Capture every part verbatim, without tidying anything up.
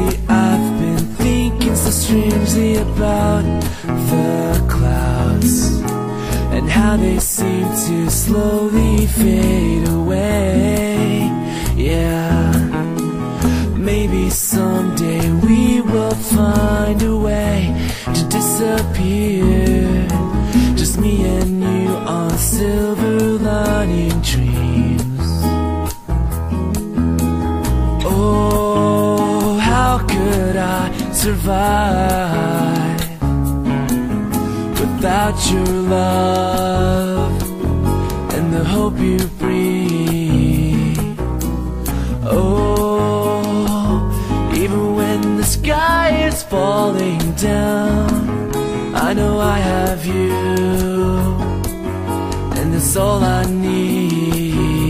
Lately I've been thinking so strangely about the clouds and how they seem to slowly fade away. Yeah, maybe someday we will find a way to disappear, just me and you on silver lining dreams. Oh, how could I survive without your love and the hope you breathe? Oh, even when the sky is falling down, I know I have you, and that's all I need.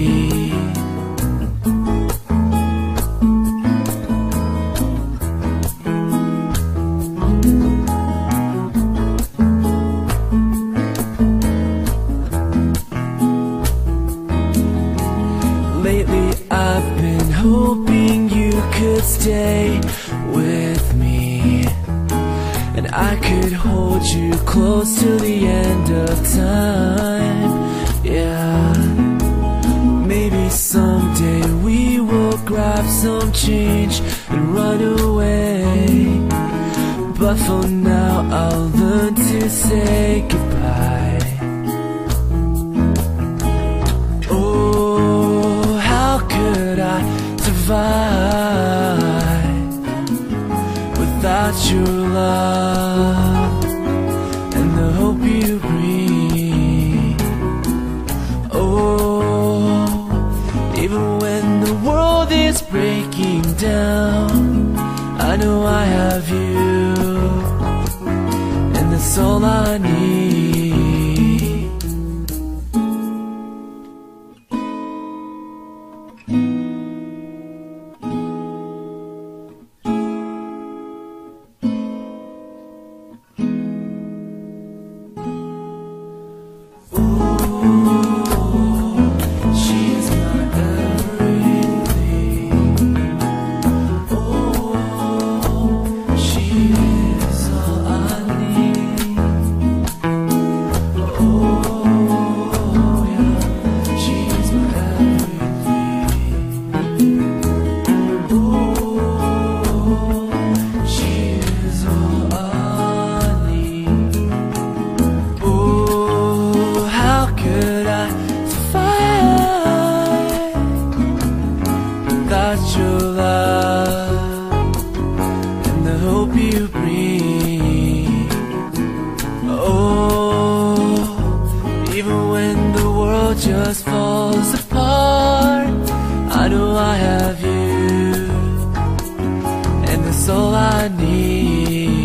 Lately I've been hoping you could stay with me, and I could hold you close till the end of time. Yeah, maybe someday we will grab some change and run away, but for now I'll learn to say goodbye. Oh, how could I survive without your love and the hope you breathe? Oh, even when the world is breaking down, I know I have you, and that's all I need. Your love and the hope you breathe. Oh, even when the world just falls apart, I know I have you, and that's all I need.